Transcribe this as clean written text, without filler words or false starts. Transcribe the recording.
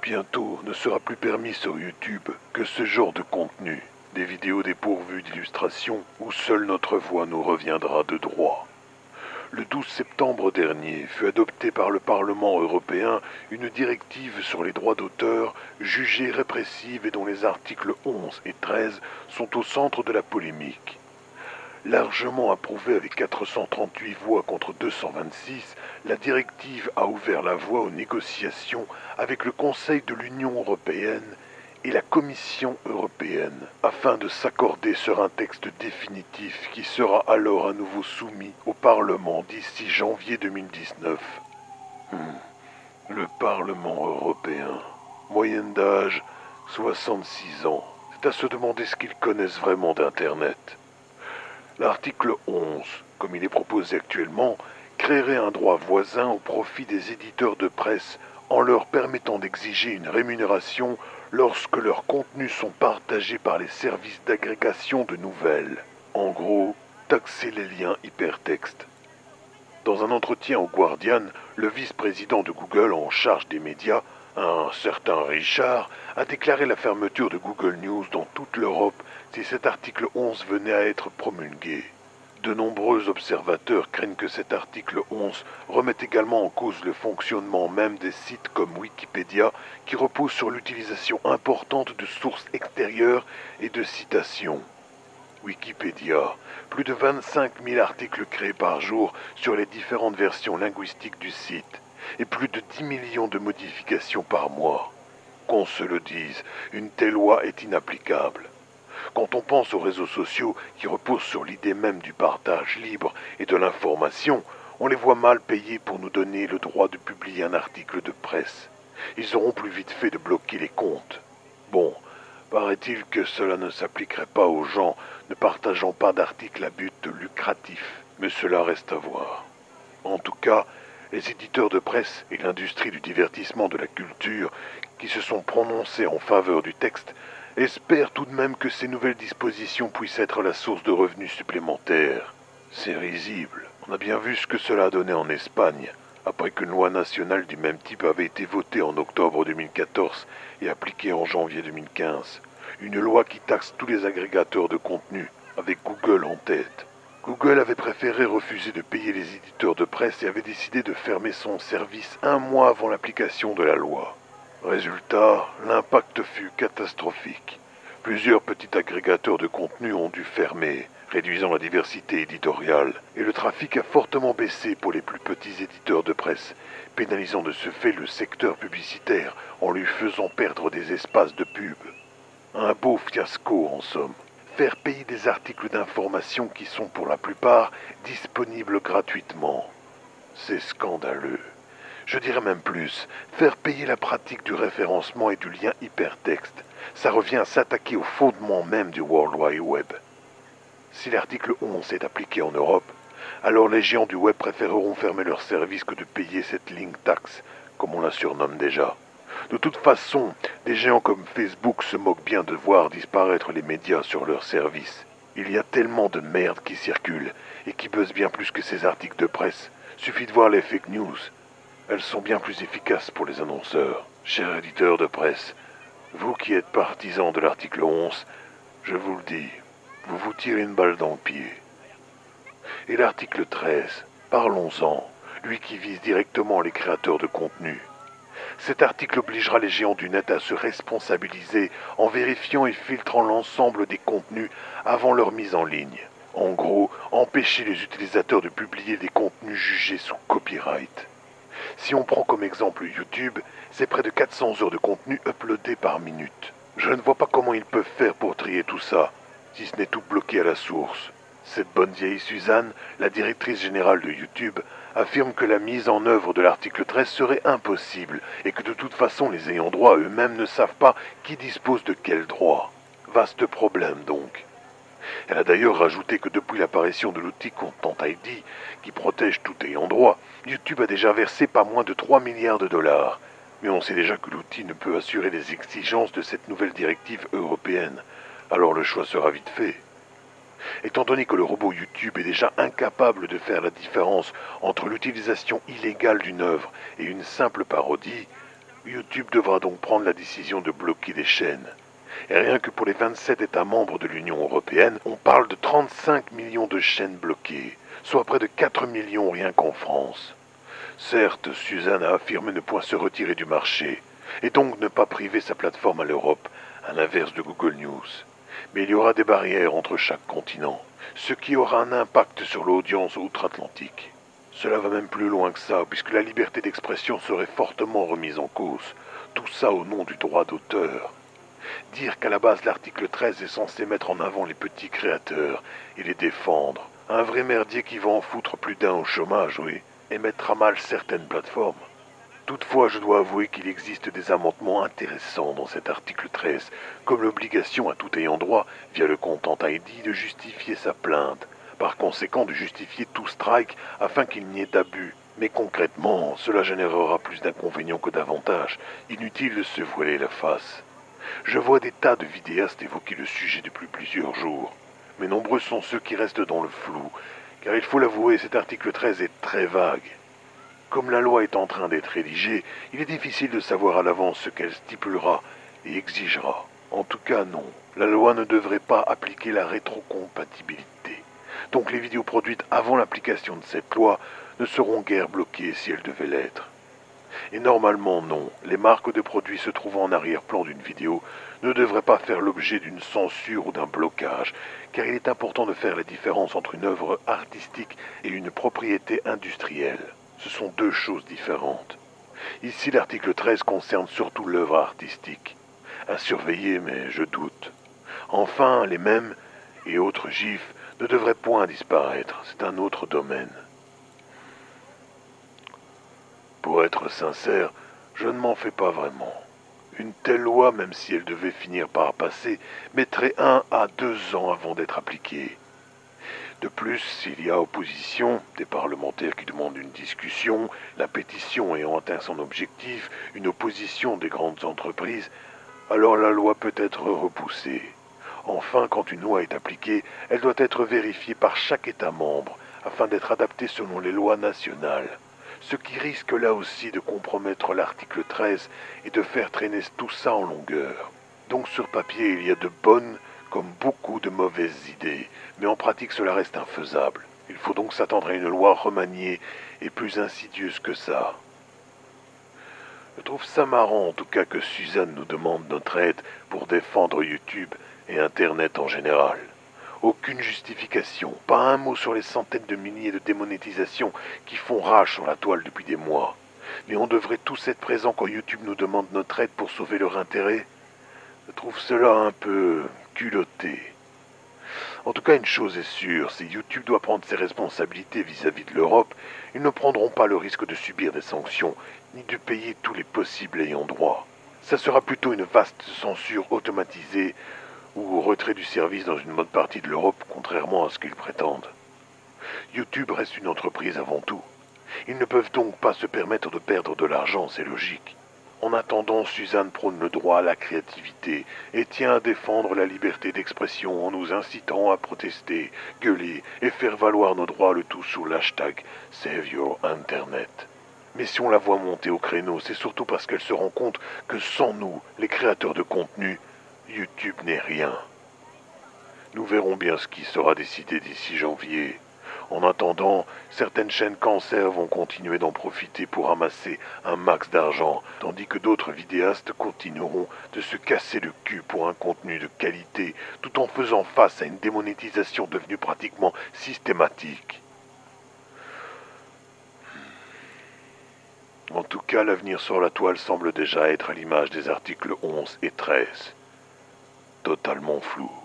Bientôt ne sera plus permis sur YouTube que ce genre de contenu, des vidéos dépourvues d'illustrations où seule notre voix nous reviendra de droit. Le 12 septembre dernier fut adoptée par le Parlement européen une directive sur les droits d'auteur jugée répressive et dont les articles 11 et 13 sont au centre de la polémique. Largement approuvée avec 438 voix contre 226, la directive a ouvert la voie aux négociations avec le Conseil de l'Union européenne et la Commission européenne, afin de s'accorder sur un texte définitif qui sera alors à nouveau soumis au Parlement d'ici janvier 2019. Le Parlement européen. Moyenne d'âge, 66 ans. C'est à se demander ce qu'ils connaissent vraiment d'Internet. L'article 11, comme il est proposé actuellement, créerait un droit voisin au profit des éditeurs de presse en leur permettant d'exiger une rémunération lorsque leurs contenus sont partagés par les services d'agrégation de nouvelles. En gros, taxer les liens hypertextes. Dans un entretien au Guardian, le vice-président de Google en charge des médias, un certain Richard, a déclaré la fermeture de Google News dans toute l'Europe si cet article 11 venait à être promulgué. De nombreux observateurs craignent que cet article 11 remette également en cause le fonctionnement même des sites comme Wikipédia, qui reposent sur l'utilisation importante de sources extérieures et de citations. Wikipédia, plus de 25 000 articles créés par jour sur les différentes versions linguistiques du site, et plus de 10 millions de modifications par mois. Qu'on se le dise, une telle loi est inapplicable. Quand on pense aux réseaux sociaux qui reposent sur l'idée même du partage libre et de l'information, on les voit mal payés pour nous donner le droit de publier un article de presse. Ils auront plus vite fait de bloquer les comptes. Bon, paraît-il que cela ne s'appliquerait pas aux gens ne partageant pas d'articles à but lucratif, mais cela reste à voir. En tout cas, les éditeurs de presse et l'industrie du divertissement de la culture qui se sont prononcés en faveur du texte espèrent tout de même que ces nouvelles dispositions puissent être la source de revenus supplémentaires. C'est risible. On a bien vu ce que cela a donné en Espagne, après qu'une loi nationale du même type avait été votée en octobre 2014 et appliquée en janvier 2015. Une loi qui taxe tous les agrégateurs de contenu, avec Google en tête. Google avait préféré refuser de payer les éditeurs de presse et avait décidé de fermer son service un mois avant l'application de la loi. Résultat, l'impact fut catastrophique. Plusieurs petits agrégateurs de contenu ont dû fermer, réduisant la diversité éditoriale, et le trafic a fortement baissé pour les plus petits éditeurs de presse, pénalisant de ce fait le secteur publicitaire en lui faisant perdre des espaces de pub. Un beau fiasco en somme. Faire payer des articles d'information qui sont pour la plupart disponibles gratuitement. C'est scandaleux. Je dirais même plus, faire payer la pratique du référencement et du lien hypertexte. Ça revient à s'attaquer au fondement même du World Wide Web. Si l'article 11 est appliqué en Europe, alors les géants du web préféreront fermer leur service que de payer cette link tax, comme on la surnomme déjà. De toute façon, des géants comme Facebook se moquent bien de voir disparaître les médias sur leur service. Il y a tellement de merde qui circule et qui buzz bien plus que ces articles de presse. Suffit de voir les fake news. Elles sont bien plus efficaces pour les annonceurs. Chers éditeurs de presse, vous qui êtes partisans de l'article 11, je vous le dis, vous vous tirez une balle dans le pied. Et l'article 13, parlons-en, lui qui vise directement les créateurs de contenu. Cet article obligera les géants du net à se responsabiliser en vérifiant et filtrant l'ensemble des contenus avant leur mise en ligne. En gros, empêcher les utilisateurs de publier des contenus jugés sous copyright. Si on prend comme exemple YouTube, c'est près de 400 heures de contenu uploadé par minute. Je ne vois pas comment ils peuvent faire pour trier tout ça, si ce n'est tout bloqué à la source. Cette bonne vieille Suzanne, la directrice générale de YouTube, affirme que la mise en œuvre de l'article 13 serait impossible et que de toute façon les ayants droit eux-mêmes ne savent pas qui dispose de quel droit. Vaste problème donc. Elle a d'ailleurs rajouté que depuis l'apparition de l'outil Content ID, qui protège tout ayant droit, YouTube a déjà versé pas moins de 3 milliards de dollars. Mais on sait déjà que l'outil ne peut assurer les exigences de cette nouvelle directive européenne, alors le choix sera vite fait. Étant donné que le robot YouTube est déjà incapable de faire la différence entre l'utilisation illégale d'une œuvre et une simple parodie, YouTube devra donc prendre la décision de bloquer les chaînes. Et rien que pour les 27 États membres de l'Union européenne, on parle de 35 millions de chaînes bloquées, soit près de 4 millions rien qu'en France. Certes, Suzanne a affirmé ne point se retirer du marché, et donc ne pas priver sa plateforme à l'Europe, à l'inverse de Google News. Mais il y aura des barrières entre chaque continent, ce qui aura un impact sur l'audience outre-Atlantique. Cela va même plus loin que ça, puisque la liberté d'expression serait fortement remise en cause, tout ça au nom du droit d'auteur. Dire qu'à la base l'article 13 est censé mettre en avant les petits créateurs et les défendre, un vrai merdier qui va en foutre plus d'un au chômage, oui, et mettre à mal certaines plateformes. Toutefois, je dois avouer qu'il existe des amendements intéressants dans cet article 13, comme l'obligation à tout ayant droit, via le Content ID, de justifier sa plainte, par conséquent de justifier tout strike afin qu'il n'y ait d'abus. Mais concrètement, cela générera plus d'inconvénients que d'avantages, inutile de se voiler la face. Je vois des tas de vidéastes évoquer le sujet depuis plusieurs jours, mais nombreux sont ceux qui restent dans le flou, car il faut l'avouer, cet article 13 est très vague. Comme la loi est en train d'être rédigée, il est difficile de savoir à l'avance ce qu'elle stipulera et exigera. En tout cas, non, la loi ne devrait pas appliquer la rétrocompatibilité. Donc les vidéos produites avant l'application de cette loi ne seront guère bloquées si elles devaient l'être. Et normalement non, les marques de produits se trouvant en arrière-plan d'une vidéo ne devraient pas faire l'objet d'une censure ou d'un blocage, car il est important de faire la différence entre une œuvre artistique et une propriété industrielle. Ce sont deux choses différentes. Ici, l'article 13 concerne surtout l'œuvre artistique. À surveiller, mais je doute. Enfin, les mèmes et autres gifs ne devraient point disparaître, c'est un autre domaine. Pour être sincère, je ne m'en fais pas vraiment. Une telle loi, même si elle devait finir par passer, mettrait 1 à 2 ans avant d'être appliquée. De plus, s'il y a opposition, des parlementaires qui demandent une discussion, la pétition ayant atteint son objectif, une opposition des grandes entreprises, alors la loi peut être repoussée. Enfin, quand une loi est appliquée, elle doit être vérifiée par chaque État membre, afin d'être adaptée selon les lois nationales. Ce qui risque là aussi de compromettre l'article 13 et de faire traîner tout ça en longueur. Donc sur papier, il y a de bonnes comme beaucoup de mauvaises idées, mais en pratique cela reste infaisable. Il faut donc s'attendre à une loi remaniée et plus insidieuse que ça. Je trouve ça marrant en tout cas que Suzanne nous demande notre aide pour défendre YouTube et Internet en général. Aucune justification, pas un mot sur les centaines de milliers de démonétisations qui font rage sur la toile depuis des mois. Mais on devrait tous être présents quand YouTube nous demande notre aide pour sauver leur intérêt. Je trouve cela un peu culotté. En tout cas, une chose est sûre, si YouTube doit prendre ses responsabilités vis-à-vis de l'Europe, ils ne prendront pas le risque de subir des sanctions, ni de payer tous les possibles ayants droit. Ça sera plutôt une vaste censure automatisée ou retrait du service dans une bonne partie de l'Europe, contrairement à ce qu'ils prétendent. YouTube reste une entreprise avant tout. Ils ne peuvent donc pas se permettre de perdre de l'argent, c'est logique. En attendant, Suzanne prône le droit à la créativité et tient à défendre la liberté d'expression en nous incitant à protester, gueuler et faire valoir nos droits, le tout sous l'hashtag Save Your Internet. Mais si on la voit monter au créneau, c'est surtout parce qu'elle se rend compte que sans nous, les créateurs de contenu, YouTube n'est rien. Nous verrons bien ce qui sera décidé d'ici janvier. En attendant, certaines chaînes cancer vont continuer d'en profiter pour amasser un max d'argent, tandis que d'autres vidéastes continueront de se casser le cul pour un contenu de qualité, tout en faisant face à une démonétisation devenue pratiquement systématique. En tout cas, l'avenir sur la toile semble déjà être à l'image des articles 11 et 13. Totalement flou.